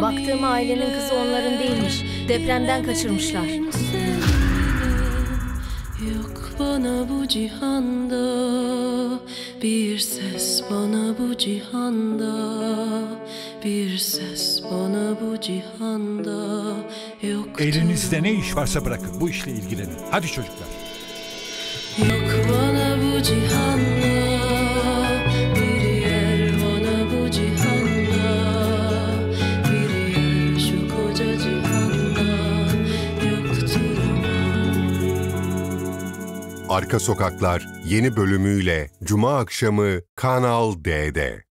Baktığım ailenin kızı onların değilmiş. Depremden kaçırmışlar. Yok bana bu cihanda bir ses, bana bu cihanda bir ses, bana bu cihanda yok. Elinizde ne iş varsa bırakın, bu işle ilgilenin. Hadi çocuklar. Yok bana bu cihanda bir yer, bana bu cihanda bir yer, şu koca cihanda yoktur ama. Arka Sokaklar yeni bölümüyle Cuma akşamı Kanal D'de.